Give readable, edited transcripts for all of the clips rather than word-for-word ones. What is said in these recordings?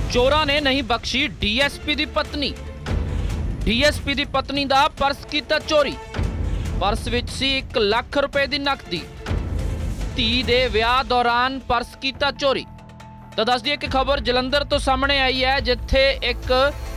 चोरां ने नहीं बख्शी डीएसपी दी पत्नी। डीएसपी दी पत्नी दा पर्स कीता चोरी। पर्स विच सी 1 लाख रुपए दी नकदी। धी दे विआह दौरान पर्स कीता चोरी। तो दस दिए कि खबर जलंधर तो सामने आई है, जिथे एक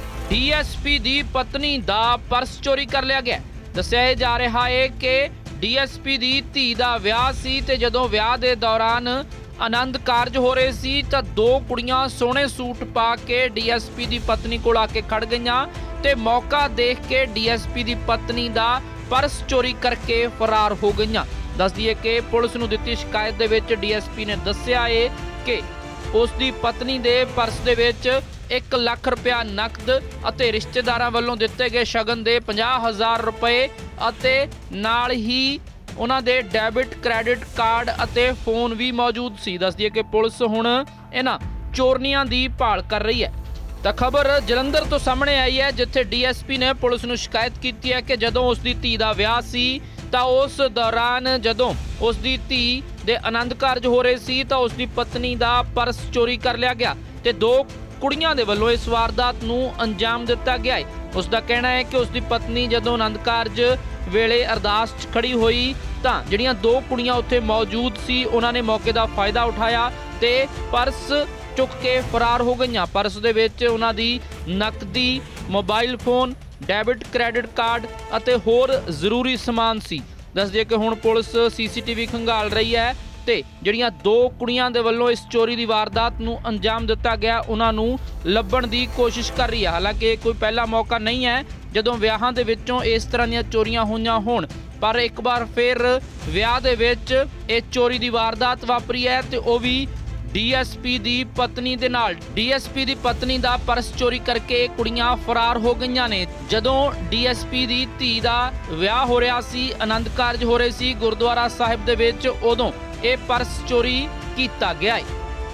डीएसपी दी पत्नी दा पर्स चोरी कर लिया गया। दस्सिया जा रहा है कि डीएसपी दी धी दा विआह सी ते जदों विआह दे दौरान आनंद कारज हो रहे सी तां 2 कुड़ियां सोहणे सूट पा के डीएसपी दी पत्नी कोल आके खड़ गईयां ते मौका देख के डीएसपी दी पत्नी दा पर्स चोरी करके फरार हो गईयां। दस दिए कि पुलिस नूं दित्ती शिकायत दे विच डीएसपी ने दस्सिया है कि उस दी पत्नी दे पर्स दे विच 1 लाख रुपया नकद अते रिश्तेदारां वल्लों दित्ते गए शगन दे 50,000 रुपए अते नाल ही उन्हां दे डेबिट क्रेडिट कार्ड अते फोन भी मौजूद सी। दस दिए कि पुलिस हुण इन्हां चोरनियां दी भाल कर रही है। तो खबर जलंधर तो सामने आई है, जिथे डीएसपी ने पुलिस नूं शिकायत की है कि जदों उसकी धी दा विआह सी तां उस दौरान जदों उसकी धी दे आनंद कारज हो रहे सी तां उसकी पत्नी दा पर्स चोरी कर लिया गया ते 2 कुड़ियां दे वल्लों इस वारदात नूं अंजाम दिता गया है। उसका कहना है कि उसकी पत्नी जदों आनंद कारज वेले अरदास च खड़ी हुई तां जिहड़ियां 2 कुड़ियां उत्थे मौजूद सी उन्हां ने मौके दा फायदा उठाया ते पर्स चुक के फरार हो गईयां। पर्स दे विच उन्हां दी नकदी, mobile phone, debit credit card अते होर जरूरी समान सी। दस दिए कि हुण पुलिस सीसीटीवी खंगाल रही है ते जिहड़ियां 2 कुड़ियां दे वल्लों इस चोरी दी वारदात नूं अंजाम दिता गया उन्हां नूं लभण दी कोशिश कर रही है। हालांकि कोई पहला मौका नहीं है जदों विआहां दे विचों इस तरह दीयां चोरियां होईयां होण, पर एक बार फिर विआह दे विच इह चोरी दी वारदात वापरी है ते ओह भी डीएसपी दी पत्नी दे नाल। डीएसपी दी पत्नी दा पर्स चोरी करके कुड़ियां फरार हो गईयां ने। जदों डीएसपी दी धी दा विआह हो रहा सी, आनंद कारज हो रहे सी गुरुद्वारा साहिब दे विच, उदों ये पर्स चोरी कीता गया है।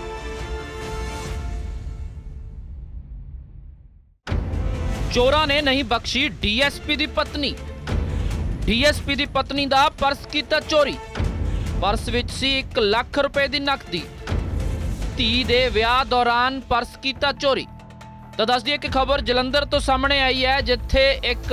चोरां ने नहीं बख्शी डीएसपी दी पत्नी। डीएसपी दी पत्नी दा पर्स कीता चोरी। पर्स विच सी 1 लाख रुपए दी नकदी। धी दे विआह दौरान पर्स कीता चोरी। तो दस दिए कि खबर जलंधर तो सामने आई है, जिथे एक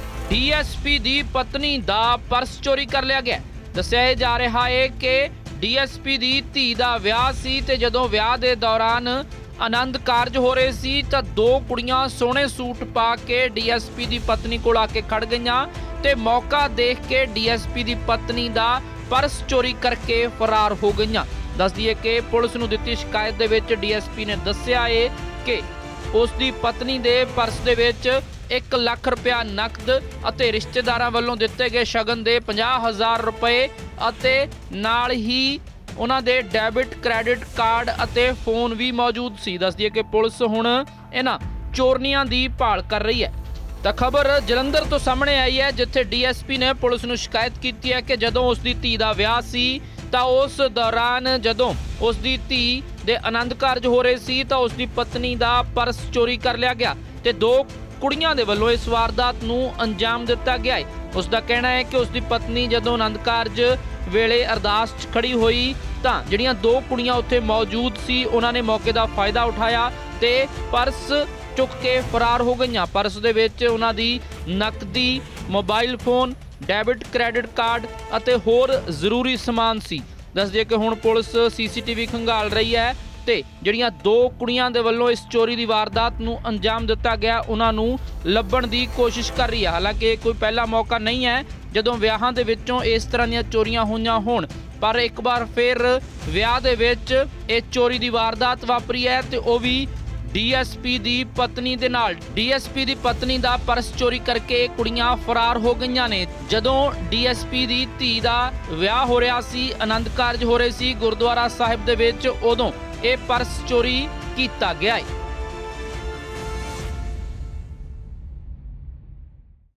डीएसपी दी पत्नी दा पर्स चोरी कर लिया गया। दस्सिया जा रहा है कि डीएसपी दी धी दा विआह सी ते जदों विआह दे दौरान आनंद कारज हो रहे सी तां 2 कुड़ियां सोहणे सूट पा के डीएसपी दी पत्नी कोल आके खड़ गईयां ते मौका देख के डीएसपी दी पत्नी दा पर्स चोरी करके फरार हो गईयां। दस दिए कि पुलिस नूं दित्ती शिकायत दे विच डीएसपी ने दस्सिया है कि उसकी पत्नी दे पर्स दे विच 1 लाख रुपया नकद अते रिश्तेदारां वल्लों दित्ते गए शगन दे 50,000 रुपए अते नाल ही उन्हां दे डेबिट क्रेडिट कार्ड अते फोन भी मौजूद सी। दस दिए कि पुलिस हुण इन्हां चोरनियां दी भाल कर रही है। तो खबर जलंधर तो सामने आई है, जिथे डीएसपी ने पुलिस नूं शिकायत की है कि जदों उसकी धी दा विआह सी तां उस दौरान जदों उसकी धी दे आनंद कारज हो रहे सी तां उसकी पत्नी दा पर्स चोरी कर लिया गया ते 2 कुड़ियां दे वल्लों इस वारदात नूं अंजाम दिता गया है। उसका कहना है कि उसकी पत्नी जदों आनंद कारज वेले अरदास च खड़ी हुई तां जिहड़ियां 2 कुड़ियां उत्थे मौजूद सी उन्हां ने मौके दा फायदा उठाया ते पर्स चुक के फरार हो गईयां। पर्स दे विच उन्हां दी नकदी, mobile phone, debit credit card अते होर जरूरी समान सी। दस दिए कि हुण पुलिस सीसीटीवी खंगाल रही है ते जिहड़ियां 2 कुड़ियां दे वल्लों इस चोरी दी वारदात नूं अंजाम दिता गया उन्हां नूं लभण दी कोशिश कर रही है। हालांकि कोई पहला मौका नहीं है जदों विआहां दे विचों इस तरह दीयां चोरियां होईयां होण, पर एक बार फिर विआह दे विच इह चोरी दी वारदात वापरी है ते ओह भी डीएसपी दी पत्नी दे नाल। डीएसपी दी पत्नी दा पर्स चोरी करके कुड़ियां फरार हो गईयां ने। जदों डीएसपी दी धी दा विआह हो रहा सी, आनंद कारज हो रहे सी गुरुद्वारा साहिब दे विच, उदों ये पर्स चोरी कीता गया है।